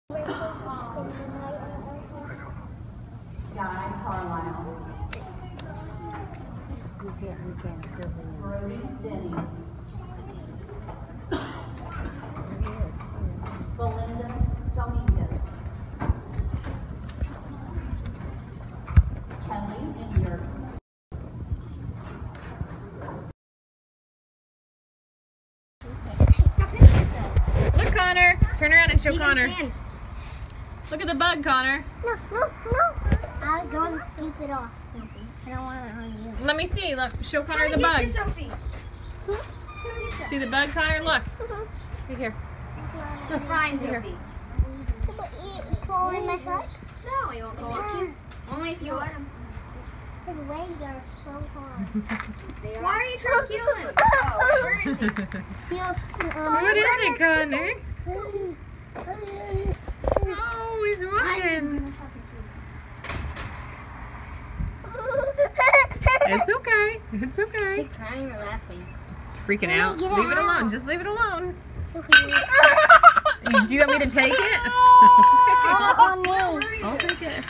Guy Carlisle. Brody Denny. Belinda Dominguez. Kelly Inyer. Look, Connor. Turn around and show Connor. Stand. Look at the bug, Connor. No. I'll go and scoop it off, Sophie. I don't want it on you. Let me see. Look, show Connor the bug. Sophie. See the bug, Connor? Look. Right here. It's fine, Here. Sophie. Fall in my foot? No, he won't go at you. Only if you let him. His legs are so hard. Why are you trying to kill him? Oh, where is he? What is it, Connor? Oh, he's running. It's okay. It's okay. Is she crying or laughing? Freaking out. Get it Leave it out. alone. Just leave it alone. Sophie. Do you want me to take it? On me. I'll take it.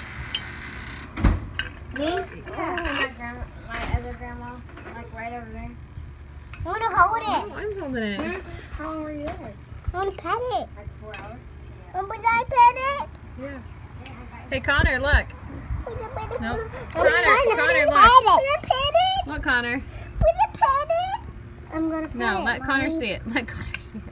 Me? My other grandma's like right over there. I want to hold Oh, it. I'm holding it. How long were you there? I want to pet it. Like 4 hours. Would I pet it? Yeah. Hey, Connor, look. Nope. Connor, Would look. I pet it? Look, Connor. Would I pet it? I'm going to pet it. No, let Connor Mommy. see it. Let Connor see it.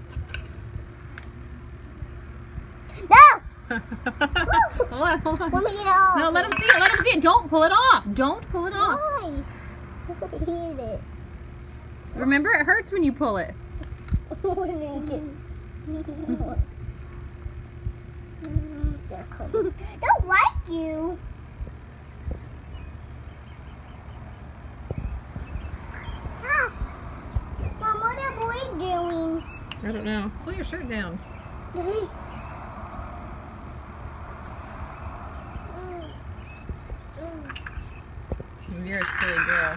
No! Hold on, hold on. Let me get it off. No, let him see it. Let him see it. Don't pull it off. Don't pull it off. Why? I could eat it. Remember, it hurts when you pull it. Don't like you. Mom, what are boy doing? I don't know. Pull your shirt down. Does he? You're a silly girl.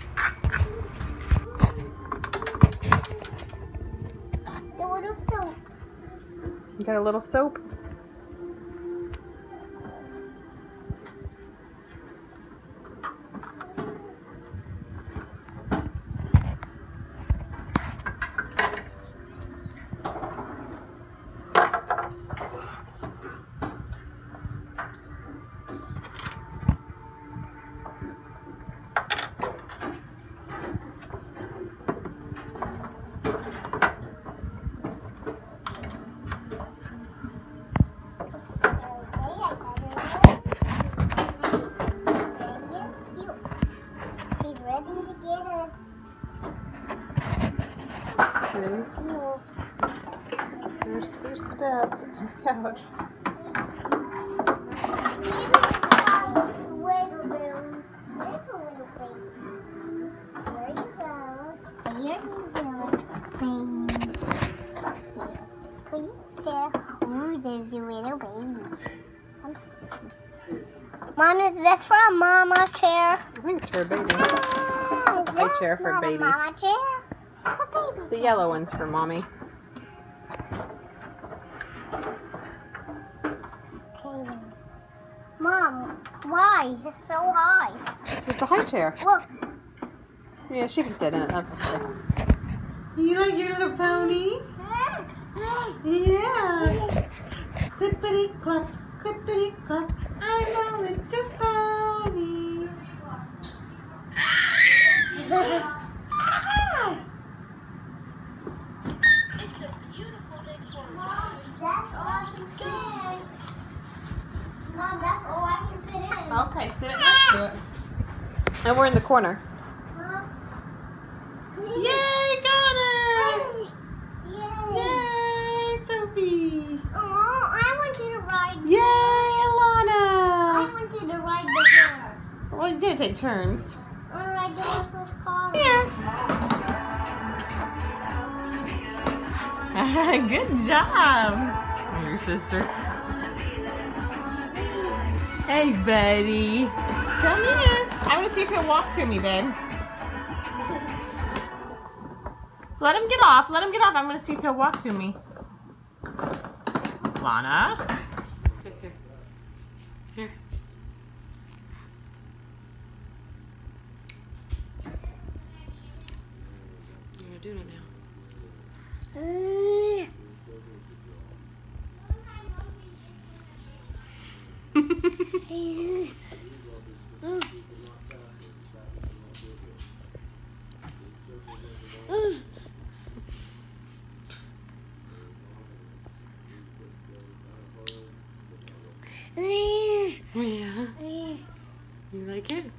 The little soap. You got a little soap? He's ready to get it. There's the dad sitting on the couch. Little bit. There's a little baby. There you go. There you go, baby. Put it there. Oh, there's your little baby. Mom, is this for a mama chair? I think it's for a baby. High chair for a baby. Mama chair? It's a baby. The yellow one's for mommy. Okay, then. Mom, why? It's so high. It's a high chair. Look. Yeah, she can sit in it. That's okay. You like your little pony? Yeah. Clippity clop, clippity clop. I'm a little pony. That's all I can fit in. Mom, that's all I can fit in. Okay, sit it next to it. And we're in the corner. Mom. Yay, Connor! Yay. Yay, Sophie! Oh, I wanted to ride. Yay, I Alana! wanted to ride the horse. We're gonna take turns. I want to ride the horse with Connor. Here. Good job. Your sister. Hey, buddy. Come here. I want to see if he'll walk to me, babe. Let him get off. Let him get off. I'm going to see if he'll walk to me. Lana? Here. Here. You're doing it now. Yeah. You like it?